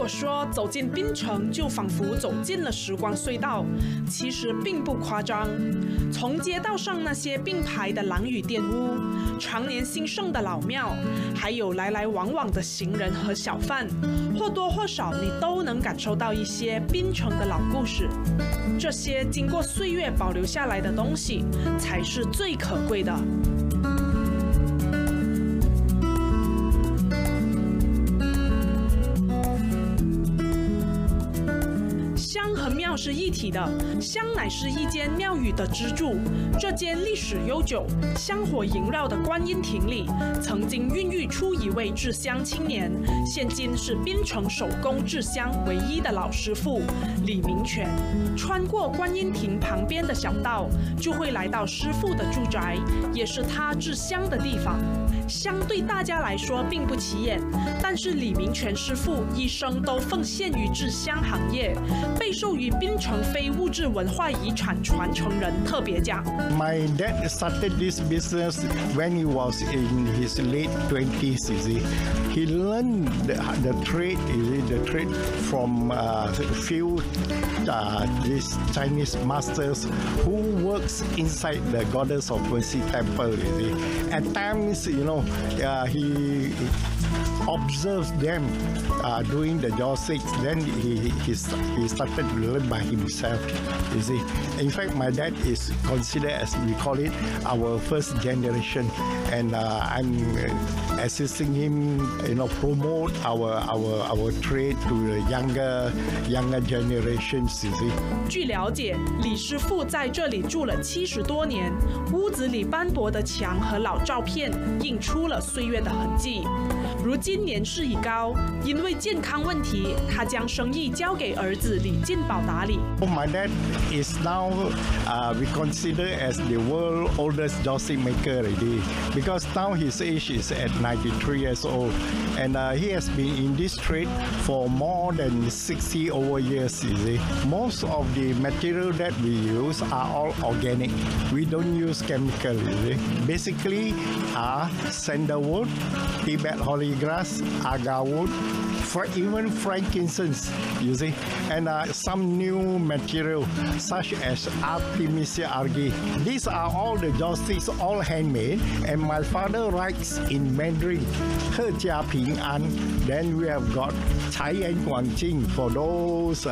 果说走进槟城就仿佛走进了时光隧道，其实并不夸张。从街道上那些并排的廊宇店屋，常年兴盛的老庙，还有来来往往的行人和小贩，或多或少你都能感受到一些槟城的老故事。这些经过岁月保留下来的东西，才是最可贵的。香和庙是一体的，香乃是一间庙宇的支柱。这间历史悠久、香火萦绕的观音亭里，曾经孕育出一位制香青年，现今是槟城手工制香唯一的老师傅李明全。穿过观音亭旁边的小道，就会来到师傅的住宅，也是他制香的地方。香对大家来说并不起眼，但是李明全师傅一生都奉献于制香行业，被授予槟城非物质文化遗产传承人特别奖。 My dad started this business when he was in his late 20s. You see, he learned the trade. The trade from few these Chinese masters who works inside the Goddess of Mercy temple. You see, at times, he observes them doing the jossics. Then he started to learn by himself. You see, in fact, my dad is considered, as we call it, our first generation, and I'm assisting him, promote our trade to the younger generations. You see. 据了解，李师傅在这里住了70多年，屋子里斑驳的墙和老照片映出了岁月的痕迹。如今年事已高，因为健康问题，他将生意交给儿子李进宝打理。 My dad is now we consider as the world oldest jossi maker already, because now his age is at 93 years old, and he has been in this trade for more than 60 over years. You see, most of the material that we use are all organic. We don't use chemical. You see, basically sandalwood, Tibet holly grass, agar wood, even frankincense, you see, and some new material such as Artemisia argi. These are all the jossicks, all handmade, and my father writes in Mandarin, 贺家平安. Then we have got 财源广进 for those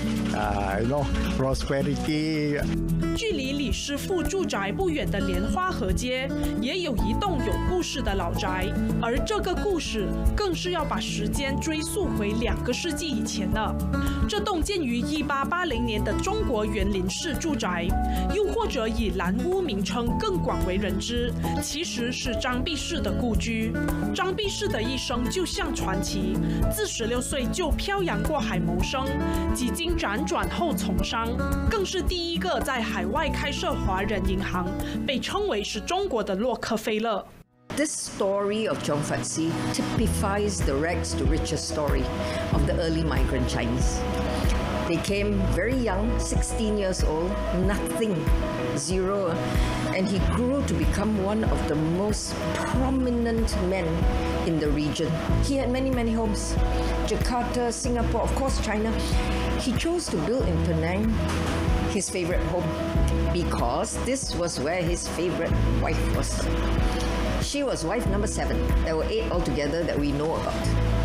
prosperity. 距离李师傅住宅不远的莲花河街，也有一栋有故事的老宅，而这个故事更是要把时间追溯回2个世纪以前的。这栋建于1880年的中国园林式住宅，又或者以蓝屋名称更广为人知，其实是张弼士的故居。张弼士的一生就像传奇，自16岁就漂洋过海谋生，几经辗转后从商，更是第一个在海外开设华人银行，被称为是中国的洛克菲勒。 This story of Chong Fat Si typifies the rags to riches story of the early migrant Chinese. They came very young, 16 years old, nothing, zero, and he grew to become one of the most prominent men in the region. He had many, many homes. Jakarta, Singapore, of course China. He chose to build in Penang his favorite home because this was where his favorite wife was. She was wife number 7. There were 8 altogether that we know about.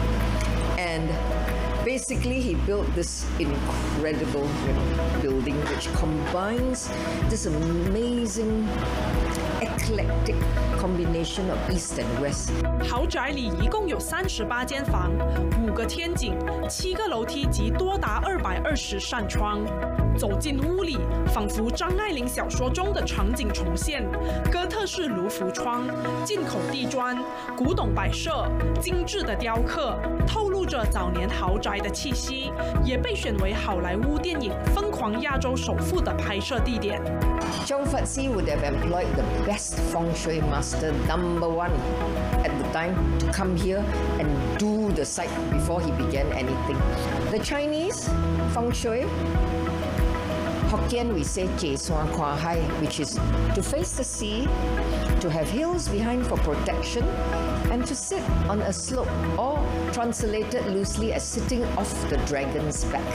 And basically, he built this incredible building which combines this amazing, eclectic combination of East and West. 豪宅里一共有38间房，5个天井，7个楼梯及多达220扇窗。走进屋里，仿佛张爱玲小说中的场景重现。哥特式卢浮窗、进口地砖、古董摆设、精致的雕刻，透露着早年豪宅的气息，也被选为好莱坞电影《疯狂亚洲首富》的拍摄地点。 Chong Fat Si would have employed the best feng shui master, number 1 at the time, to come here and do the site before he began anything. The Chinese feng shui Hokkien we say "Jie Suan Kwa Hai," which is to face the sea, to have hills behind for protection, and to sit on a slope, or translated loosely as sitting off the dragon's back.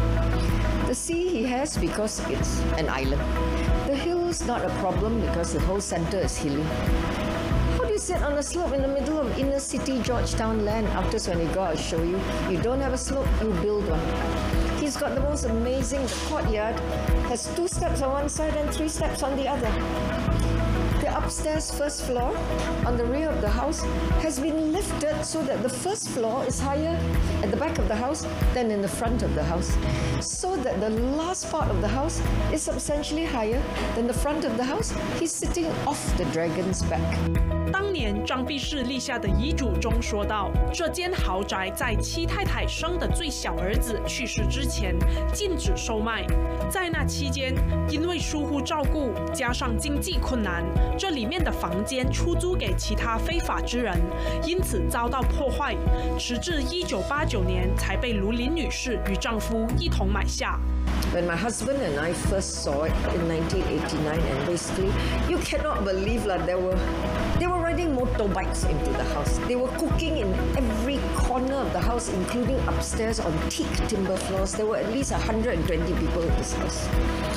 The sea he has because it's an island. The hills not a problem because the whole center is hilly. How do you sit on a slope in the middle of inner city Georgetown land? After when you go, I'll show you. You don't have a slope, you build one. He's got the most amazing, the courtyard has 2 steps on one side and 3 steps on the other. The upstairs first floor on the rear of the house has been lifted so that the first floor is higher at the back of the house than in the front of the house, so that the last part of the house is substantially higher than the front of the house. He's sitting off the dragon's back. 当年张弼士立下的遗嘱中说道，这间豪宅在戚太太生的最小儿子去世之前禁止售卖。在那期间，因为疏忽照顾，加上经济困难，这里面的房间出租给其他非法之人，因此遭到破坏，直至1989年才被卢林女士与丈夫一同买下。 When my husband and I first saw it in 1989, and basically, you cannot believe that they were riding motorbikes into the house. They were cooking in every corner of the house, including upstairs on teak timber floors. There were at least 120 people in this house.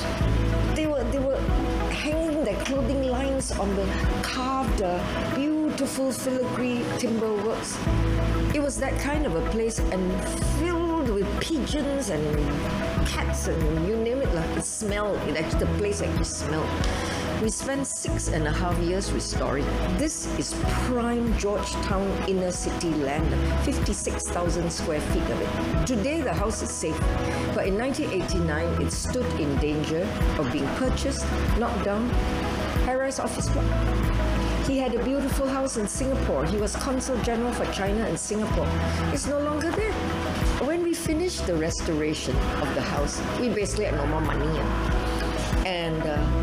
They were hanging their clothing lines on the carved, beautiful filigree timber works. It was that kind of a place, and filled with pigeons and cats and you name it, like it smelled. The place actually smelled. We spent 6.5 years restoring. This is prime Georgetown inner city land, 56,000 square feet of it. Today the house is safe, but in 1989 it stood in danger of being purchased, knocked down, high-rise office block. He had a beautiful house in Singapore. He was Consul General for China in Singapore. It's no longer there. When we finished the restoration of the house, we basically had no more money. And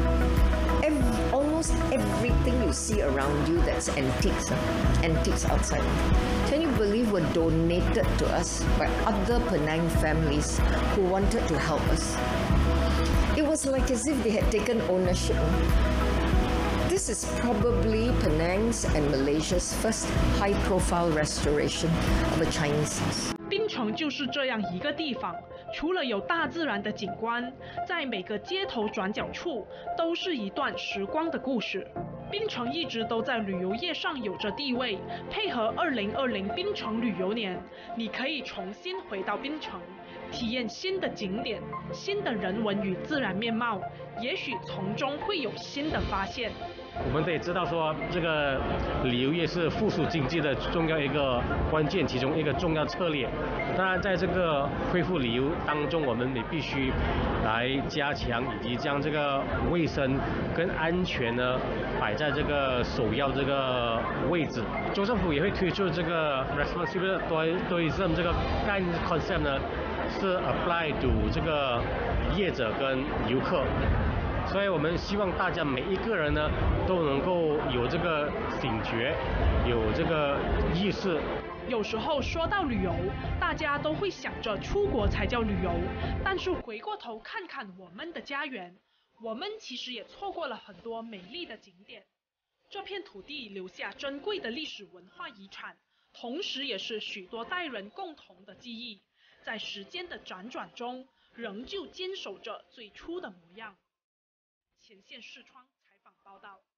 almost everything you see around you that's antiques, antiques outside. Can you believe were donated to us by other Penang families who wanted to help us? It was like as if they had taken ownership. This is probably Penang's and Malaysia's first high-profile restoration of a Chinese house. 槟城就是这样一个地方，除了有大自然的景观，在每个街头转角处都是一段时光的故事。槟城一直都在旅游业上有着地位，配合2020槟城旅游年，你可以重新回到槟城，体验新的景点、新的人文与自然面貌，也许从中会有新的发现。 我们得知道说，这个旅游业是复苏经济的重要一个关键，其中一个重要策略。当然，在这个恢复旅游当中，我们也必须来加强以及将这个卫生跟安全呢摆在这个首要这个位置。州政府也会推出这个 responsible tourism 这个概念 concept 呢，是 apply to 这个业者跟游客。所以我们希望大家每一个人呢都能够有这个醒觉，有这个意识。 有时候说到旅游，大家都会想着出国才叫旅游，但是回过头看看我们的家园，我们其实也错过了很多美丽的景点。这片土地留下珍贵的历史文化遗产，同时也是许多代人共同的记忆，在时间的辗转中，仍旧坚守着最初的模样。前线视窗采访报道。